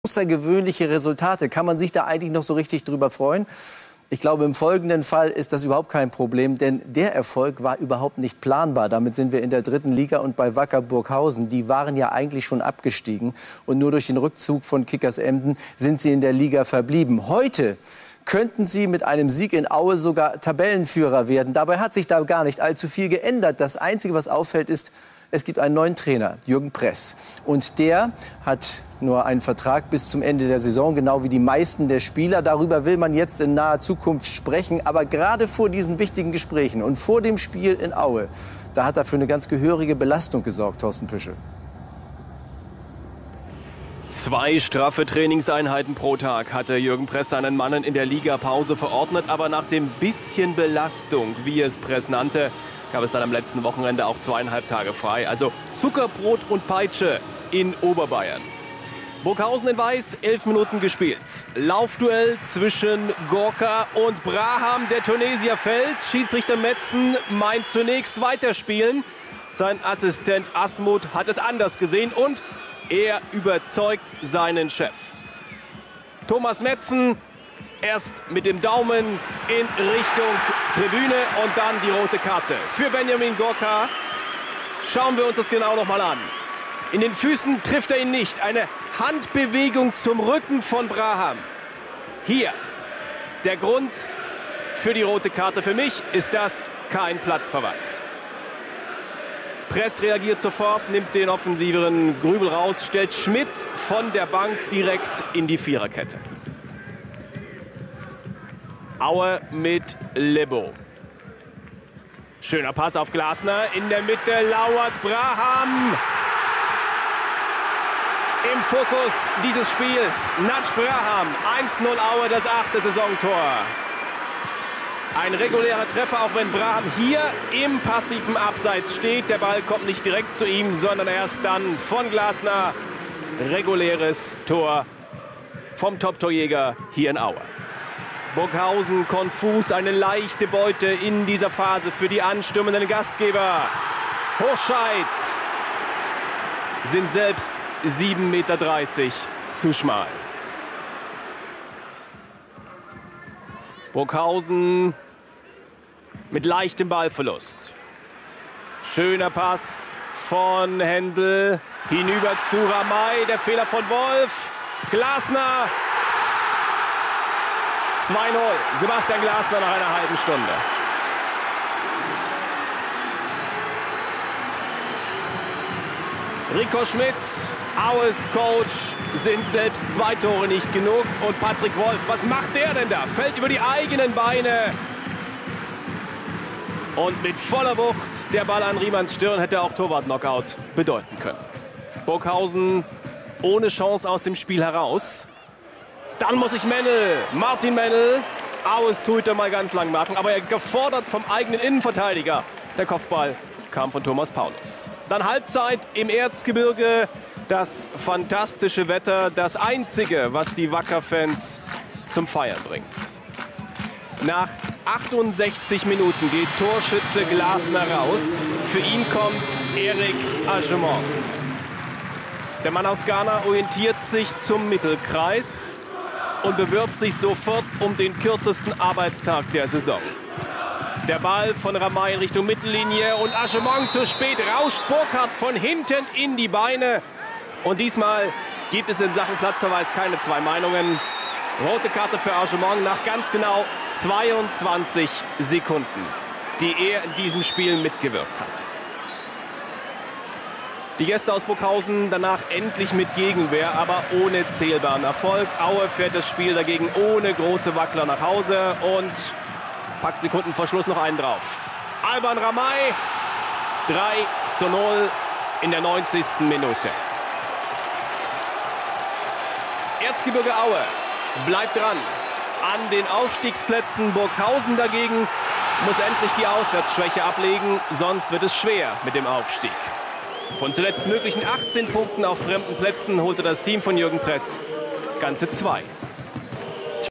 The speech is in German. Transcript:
außergewöhnliche Resultate. Kann man sich da eigentlich noch so richtig drüber freuen? Ich glaube, im folgenden Fall ist das überhaupt kein Problem, denn der Erfolg war überhaupt nicht planbar. Damit sind wir in der 3. Liga und bei Wacker Burghausen. Die waren ja eigentlich schon abgestiegen und nur durch den Rückzug von Kickers Emden sind sie in der Liga verblieben. Heute könnten sie mit einem Sieg in Aue sogar Tabellenführer werden. Dabei hat sich da gar nicht allzu viel geändert. Das Einzige, was auffällt, ist, es gibt einen neuen Trainer, Jürgen Press. Und der hat nur einen Vertrag bis zum Ende der Saison, genau wie die meisten der Spieler. Darüber will man jetzt in naher Zukunft sprechen. Aber gerade vor diesen wichtigen Gesprächen und vor dem Spiel in Aue, da hat er für eine ganz gehörige Belastung gesorgt, Thorsten Püschel. 2 straffe Trainingseinheiten pro Tag hatte Jürgen Press seinen Mannen in der Ligapause verordnet. Aber nach dem bisschen Belastung, wie es Press nannte, gab es dann am letzten Wochenende auch 2,5 Tage frei. Also Zuckerbrot und Peitsche in Oberbayern. Burghausen in Weiß, 11 Minuten gespielt. Laufduell zwischen Gorka und Braham. Der Tunesier fällt. Schiedsrichter Metzen meint zunächst weiterspielen. Sein Assistent Asmuth hat es anders gesehen und er überzeugt seinen Chef. Thomas Metzen erst mit dem Daumen in Richtung Tribüne und dann die rote Karte für Benjamin Gorka. Schauen wir uns das genau noch mal an. In den Füßen trifft er ihn nicht. Eine Handbewegung zum Rücken von Braham. Hier der Grund für die rote Karte. Für mich ist das kein Platzverweis. Press reagiert sofort, nimmt den offensiveren Grübel raus, stellt Schmidt von der Bank direkt in die Viererkette. Aue mit Lebo. Schöner Pass auf Glasner. In der Mitte lauert Braham. Im Fokus dieses Spiels Natsch Braham. 1:0 Aue, das 8. Saisontor. Ein regulärer Treffer, auch wenn Braham hier im passiven Abseits steht. Der Ball kommt nicht direkt zu ihm, sondern erst dann von Glasner. Reguläres Tor vom Top-Torjäger hier in Aue. Burghausen konfus, eine leichte Beute in dieser Phase für die anstürmenden Gastgeber. Hochscheid sind selbst 7,30 Meter zu schmal. Burghausen mit leichtem Ballverlust. Schöner Pass von Hensel hinüber zu Ramay. Der Fehler von Wolf. Glasner. 2:0. Sebastian Glasner nach einer halben Stunde. Rico Schmidt, Aues Coach, sind selbst 2 Tore nicht genug. Und Patrick Wolf, was macht der denn da? Fällt über die eigenen Beine. Und mit voller Wucht der Ball an Riemanns Stirn hätte auch Torwart-Knockout bedeuten können. Burghausen ohne Chance aus dem Spiel heraus. Dann muss ich Martin Mennel, Aues Torhüter mal ganz lang machen, aber er gefordert vom eigenen Innenverteidiger. Der Kopfball kam von Thomas Paulus. Dann Halbzeit im Erzgebirge. Das fantastische Wetter, das Einzige, was die Wacker-Fans zum Feiern bringt. Nach 68 Minuten geht Torschütze Glasner raus. Für ihn kommt Eric Agemont. Der Mann aus Ghana orientiert sich zum Mittelkreis und bewirbt sich sofort um den kürzesten Arbeitstag der Saison. Der Ball von Ramay in Richtung Mittellinie und Agemont zu spät. Rauscht Burkhardt von hinten in die Beine. Und diesmal gibt es in Sachen Platzverweis keine 2 Meinungen. Rote Karte für Agemont nach ganz genau 22 Sekunden, die er in diesem Spiel mitgewirkt hat. Die Gäste aus Burghausen danach endlich mit Gegenwehr, aber ohne zählbaren Erfolg. Aue fährt das Spiel dagegen ohne große Wackler nach Hause und packt Sekunden vor Schluss noch einen drauf. Alban Ramay, 3:0 in der 90. Minute. Erzgebirge Aue bleibt dran an den Aufstiegsplätzen. Burghausen dagegen muss endlich die Auswärtsschwäche ablegen, sonst wird es schwer mit dem Aufstieg. Von zuletzt möglichen 18 Punkten auf fremden Plätzen holte das Team von Jürgen Press ganze 2.